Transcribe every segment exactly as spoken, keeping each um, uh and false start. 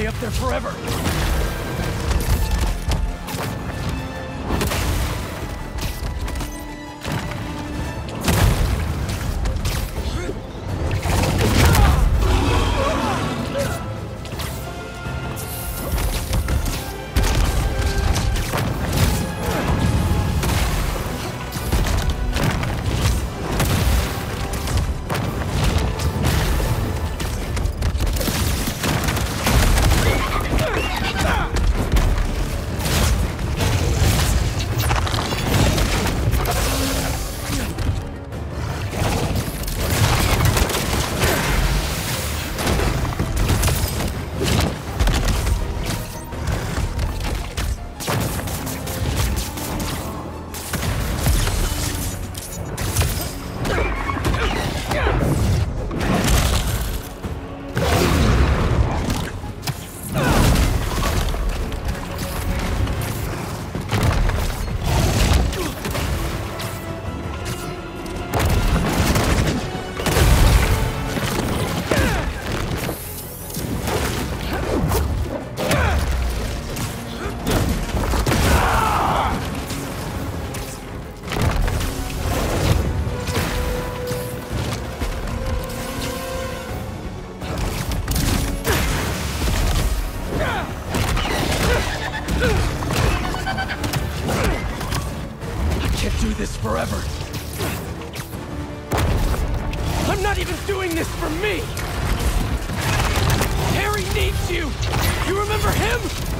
stay up there forever. Forever. I'm not even doing this for me! Harry needs you! You remember him?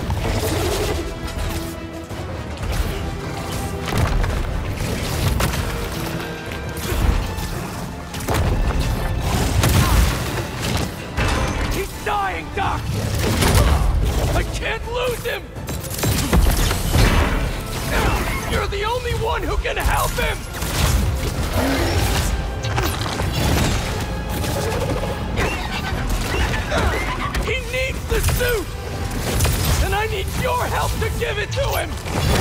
He's dying, Doc! I can't lose him! You're the only one who can help him! He needs the suit! And I need your help to give it to him!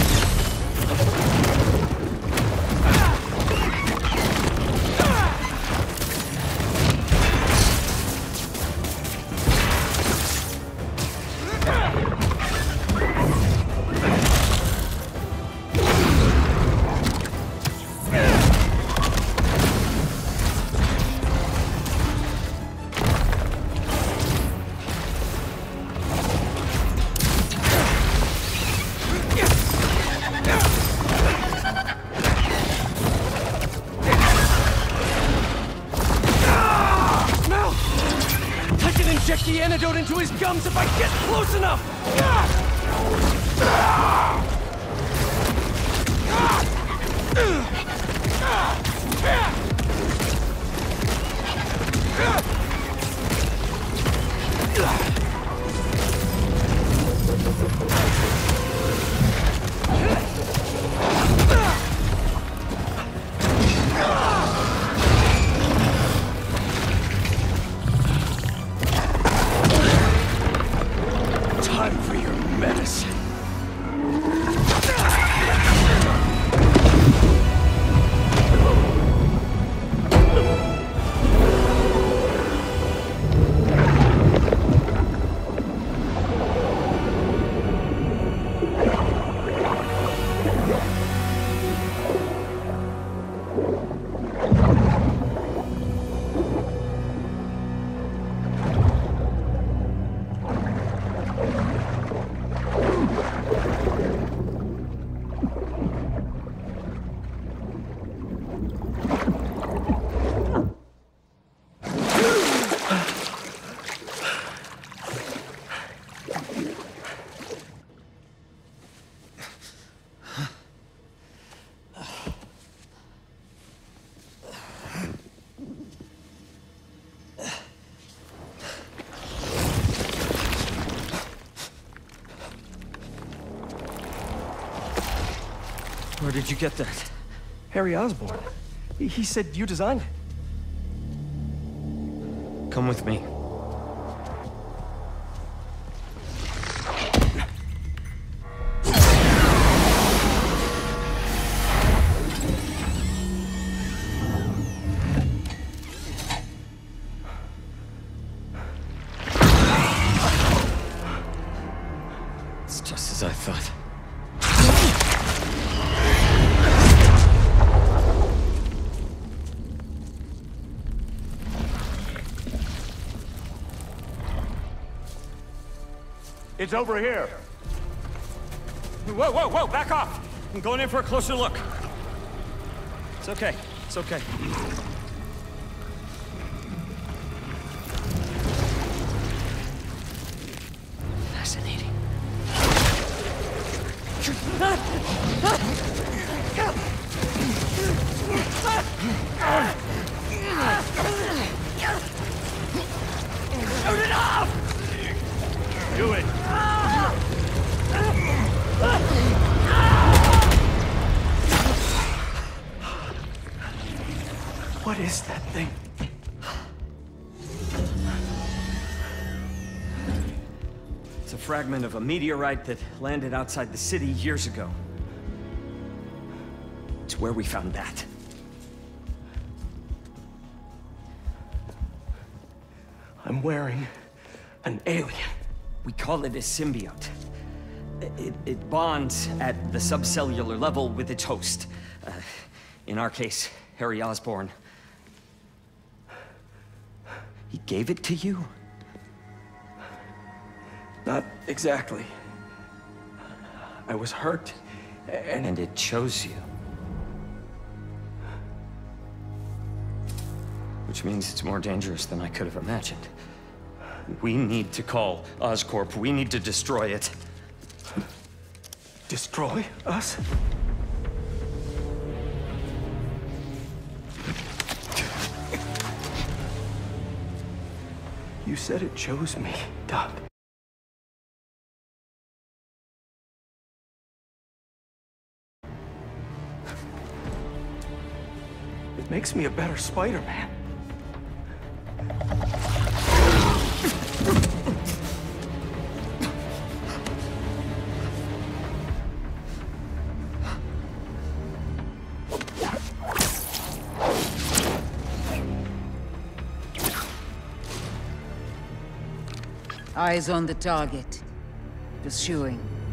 Inject the antidote into his gums if I get close enough! Time for your medicine. Where did you get that? Harry Osborn. He, he said you designed it. Come with me. as I thought. It's over here. Whoa, whoa, whoa, back off! I'm going in for a closer look. It's okay, it's okay. Fascinating. Shoot it off! Do it! What is that thing? It's a fragment of a meteorite that landed outside the city years ago. It's where we found that. I'm wearing an alien. We call it a symbiote. It, it bonds at the subcellular level with its host. Uh, in our case, Harry Osborn. He gave it to you? Not exactly. I was hurt, and... And it chose you. Which means it's more dangerous than I could have imagined. We need to call Oscorp. We need to destroy it. Destroy us? You said it chose me, Doc. It makes me a better Spider-Man. Eyes on the target. Pursuing.